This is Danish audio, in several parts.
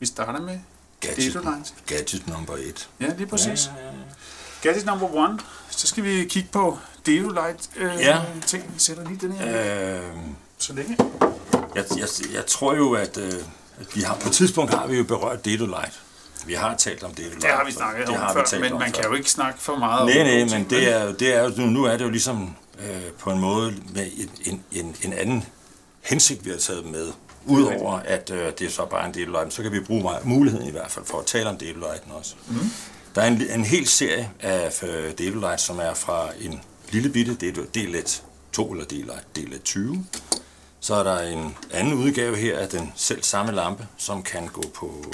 Vi starter med Gadget nummer 1. Ja, lige præcis. Ja. Gadget number 1. Så skal vi kigge på Dedolight ting. Vi sætter lige den her så længe. Jeg tror jo, at vi har på et tidspunkt har vi jo berørt Dedolight. Vi har talt om Dedolight. Det har vi snakket om før, men man kan jo ikke snakke for meget om det. Nej, men det er jo nu er det jo ligesom på en måde med en anden hensigt, vi har taget med. Udover at det er så bare en Dedolight, så kan vi bruge muligheden i hvert fald for at tale om Dedolighten også. Mm. Der er en hel serie af Dedolight, som er fra en lille bitte Delet 2 eller Delet 20. Så er der en anden udgave her af den selv samme lampe, som kan gå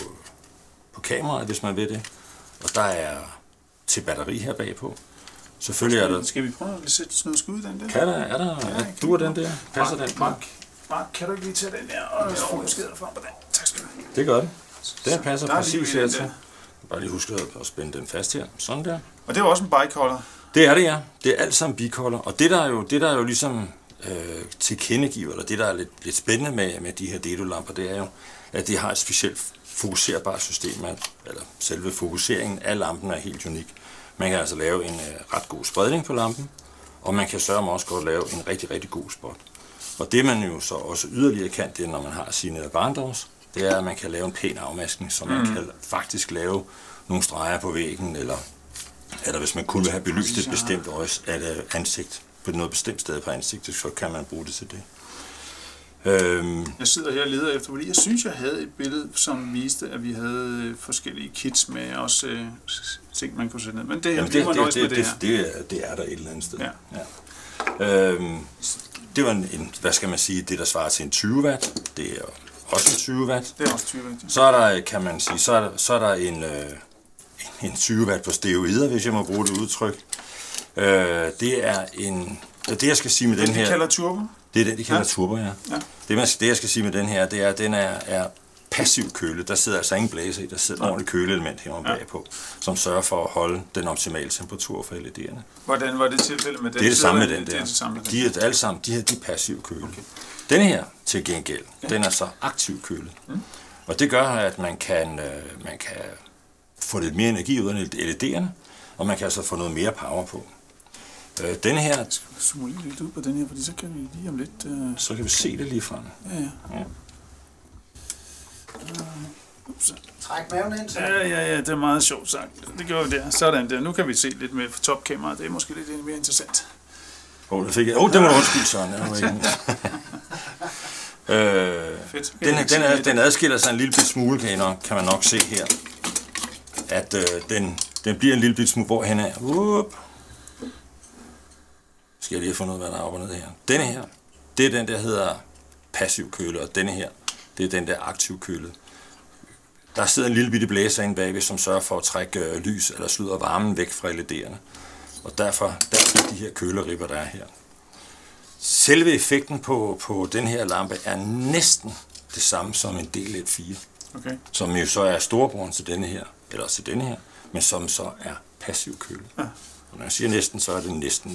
på kameraet, hvis man vil det. Og der er til batteri her bagpå. Selvfølgelig er der... Skal vi prøve at sætte sådan noget skud i den der? Kan der? Er der? Ja, duer den der? Passer den? Mark, kan du ikke lige tage den der og fokusere frem på den? Tak skal du have. Det gør den. Den passer præcis her til. Bare lige huske at spænde den fast her. Sådan der. Og det er jo også en bicolor. Det er det, ja. Det er alt sammen bicolor. Og det der er jo ligesom tilkendegiver, eller det der er lidt spændende med de her Dedo-lamper, det er jo, at de har et specielt fokuserbart system, eller selve fokuseringen af lampen er helt unik. Man kan altså lave en ret god spredning på lampen, og man kan sørge også godt lave en rigtig, rigtig god spot. Og det man jo så også yderligere kan, det er, når man har sine barndoms, det er, at man kan lave en pæn afmaskning, så man kan faktisk lave nogle streger på væggen, eller hvis man kunne have belyst et bestemt ansigt på noget bestemt sted på ansigtet, så kan man bruge det til det. Jeg sidder her og leder efter, fordi jeg synes, jeg havde et billede, som viste, at vi havde forskellige kits med også ting, man kunne sætte ned. Men det er der et eller andet sted. Ja. Det var hvad skal man sige, det der svarer til en 20 watt. Det er også en 20 watt. Det er også 20 watt. Ja. Så er der, kan man sige, så er der en 20 watt på steroider, hvis jeg må bruge det udtryk. Det er det jeg skal sige med den her. Det kalder turbo? Det er den, de kalder turbo, ja. Det jeg skal sige med den her, det er, at den er passiv køle. Der sidder altså ingen blæser i, der sidder et ordentligt køleelement herovre bagpå, som sørger for at holde den optimale temperatur for LED'erne. Hvordan var det tilfældet med den? Det er det samme med den der. Det er det samme med den. De er alle sammen, de er passive køle. Okay. Den her til gengæld, den er så aktiv køle. Og det gør, at man kan få lidt mere energi ud af LED'erne, og man kan altså få noget mere power på. Den her... Jeg skal zoome lidt ud på den her, fordi så kan vi lige om lidt... Så kan vi se det lige frem. Ja. Træk maven ind. Ja, det er meget sjovt sagt. Det gjorde vi der. Sådan der. Nu kan vi se lidt med topkameraet. Det er måske lidt mere interessant. Det fik jeg. Det må du undskylde, Søren. Den adskiller sig en lille smule, kan man nok se her. At den bliver en lille smule, hvor hen er. Skal jeg lige have fundet ud af, hvad der er op og ned her. Denne her, det er den, der hedder passiv køle, og denne her, det er den der aktiv køle. Der sidder en lille bitte blæser inde bagved, som sørger for at trække lys eller sludder varmen væk fra LED'erne. Og derfor de her køleribber, der er her. Selve effekten på den her lampe er næsten det samme som en Delet 4. Okay. Som jo så er storebroren til denne her, men som så er passiv køle. Ja. Og når jeg siger næsten, så er det næsten.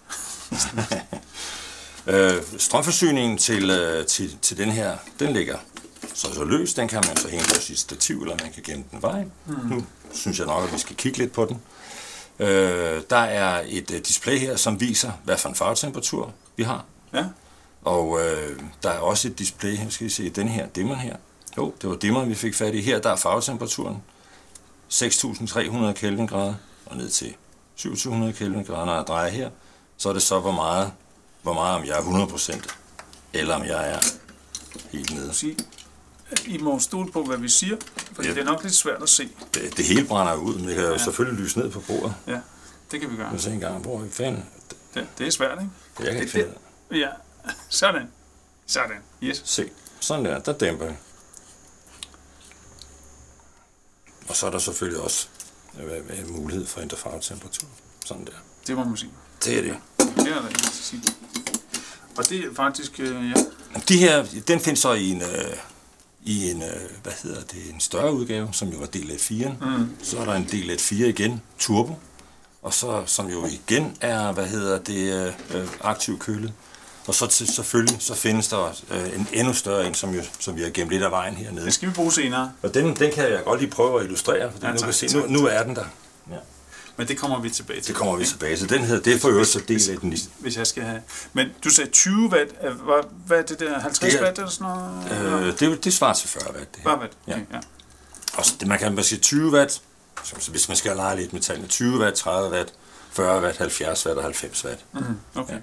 Strømforsyningen til den her, den ligger så løs. Den kan man så hænge på sit stativ, eller man kan gemme den vej. Nu synes jeg nok, at vi skal kigge lidt på den. Der er et display her, som viser, hvad for en farvetemperatur vi har. Ja. Og der er også et display, skal I se, den her dimmer her. Jo, det var dimmeren, vi fik fat i. Her der er farvetemperaturen 6.300 kelvingrader og ned til 2700 kelvingrader. Når jeg drejer her, så er det så, hvor meget om jeg er 100%, eller om jeg er helt nede. I må stole på, hvad vi siger, for det er nok lidt svært at se. Det hele brænder ud, men det kan jo selvfølgelig lyse ned på bordet. Ja, det kan vi gøre. Se en gang, hvor er fanden? Det er svært, ikke? Jeg kan ikke finde det. Ja, sådan. Yes. Se, sådan der dæmper vi. Og så er der selvfølgelig også en mulighed for at ændre farvetemperatur. Sådan der. Det må man sige. Det er det. Det er det, sige. Og det er faktisk, De her, den findes så i en en større udgave, som jo var Delet 4. Så er der en Delet 4 igen, turbo. Og så, som jo igen er, aktiv køle. Og så selvfølgelig, så findes der en endnu større en, som vi har gemt lidt af vejen hernede. Det skal vi bruge senere. Og den kan jeg godt lige prøve at illustrere, fordi nu er den der. Ja. Men det kommer vi tilbage til. Det kommer vi tilbage til. Den hedder, det er for øvrigt så del af den. Hvis jeg skal have... Men du sagde 20 watt. Hvad er det der? 50 watt eller sådan noget? Det svarer til 40 watt. Det her. 40 watt, okay, ja. Og man kan bare sige 20 watt, så hvis man skal lege lidt med tallene. 20 watt, 30 watt, 40 watt, 70 watt og 90 watt. Okay.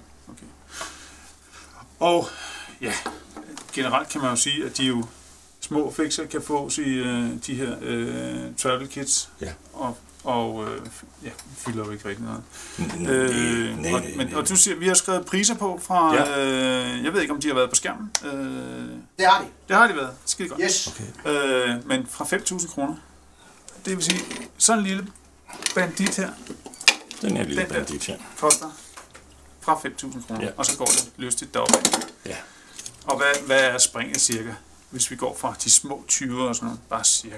Og ja, generelt kan man jo sige, at de jo små fixer kan fås i de her travel kits. Ja. Og fylder jo ikke rigtig noget. Og du siger, vi har skrevet priser på fra, jeg ved ikke, om de har været på skærmen. Det har de. Det har de været. Skide godt. Yes. Okay. Men fra 5.000 kroner. Det vil sige, sådan en lille bandit her. Den her lille bandit her. Koster fra 5.000 kroner, og så går det lystigt deroppe. Ja. Og hvad er springet cirka, hvis vi går fra de små 20'er og sådan noget? Bare cirka.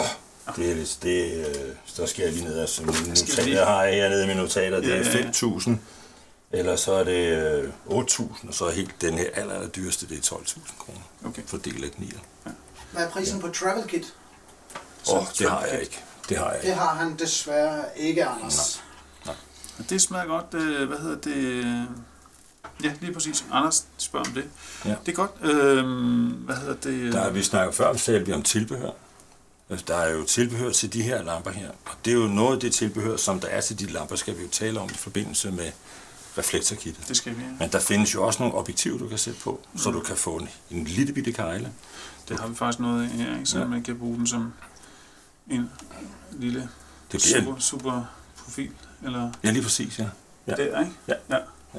Der skal jeg lige ned, altså jeg har hernede i mine notater, det er 5.000, eller så er det 8.000, og så er helt den her aller dyreste, det er 12.000 kroner. Okay. Fordelt af 9'er. Ja. Hvad er prisen på Travel Kit? Det har jeg ikke. Det har han desværre ikke, Anders. Nej. Det smager godt, hvad hedder det... Ja, lige præcis. Anders spørger om det. Ja. Det er godt. Hvad hedder det? Vi snakker før om tilbehør. Der er jo tilbehør til de her lamper her, og det er jo noget af det tilbehør, som der er til de lamper, skal vi jo tale om i forbindelse med reflektorkittet. Det skal vi, ja. Men der findes jo også nogle objektiver, du kan sætte på, så du kan få en lille bitte kejle. Det har vi faktisk noget af her, ikke? Så man kan bruge den som en lille super profil. Eller... Ja, lige præcis, ja. Det er, ikke? Ja.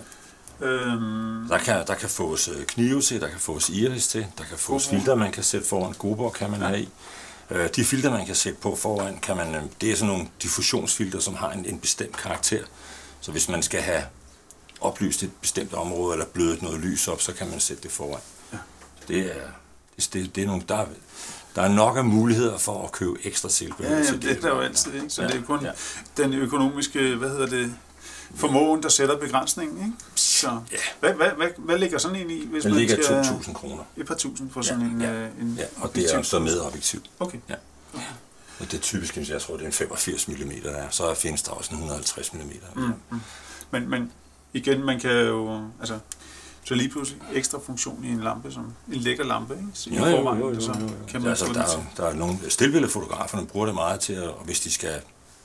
Der kan fås knive til, der kan fås iris til, der kan fås filter, man kan sætte foran. Gobor kan man have i. De filter, man kan sætte på foran, det er sådan nogle diffusionsfilter, som har en bestemt karakter. Så hvis man skal have oplyst et bestemt område, eller blødet noget lys op, så kan man sætte det foran. Ja. Det er nogle, der er nok af muligheder for at købe ekstra tilbehør. Ja, det er der jo altid, ikke? Så det er kun den økonomiske, formåen, der sætter begrænsningen, ikke? Så hvad ligger sådan en i, hvis den man ligger skal... 2.000 kroner. Et par tusind for sådan en og det er så med objektiv. Okay. Ja. Og det er typisk, jeg tror, det er en 85 mm der, så findes der også en 150 mm. Men igen, man kan jo, så lige pludselig ekstra funktion i en lampe, som en lækker lampe, ikke? Jo. Så kan man der er nogle stillbilledfotograferne bruger det meget til, og hvis de skal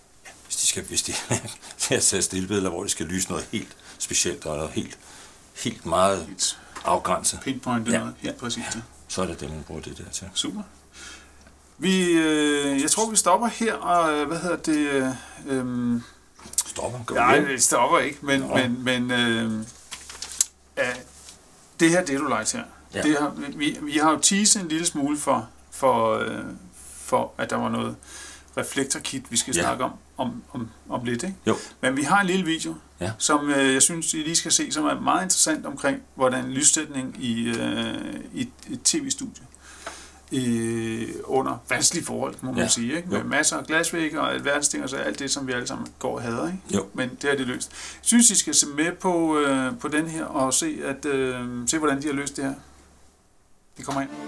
tage stillbilleder, hvor de skal lyse noget helt specielt, og noget helt meget afgrænset. Pinpoint noget helt præcist. Så er det det, man bruger det der til. Super. Jeg tror, vi stopper her, og Stopper? Nej, det stopper ikke, men det her Dedolight her, vi har jo teaset en lille smule for at der var noget reflektorkit, vi skal snakke om lidt, ikke? Jo. Men vi har en lille video, som jeg synes, I lige skal se, som er meget interessant omkring, hvordan lyssætning i et tv-studie under vanskelige forhold, må man sige, ikke? Med masser af glasvægge og alverdens ting, og så alt det, som vi alle sammen går og hader, ikke? Jo. Men det har de løst. Jeg synes, I skal se med på den her og se, hvordan de har løst det her. Det kommer ind.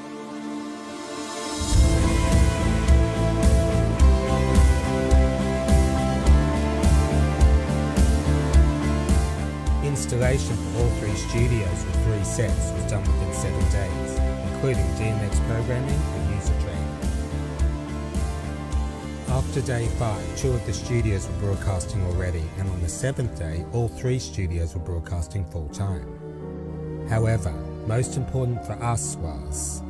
Installation for all 3 studios with 3 sets was done within 7 days, including DMX programming and user training. After day 5, 2 of the studios were broadcasting already, and on the 7th day, all 3 studios were broadcasting full time. However, most important for us was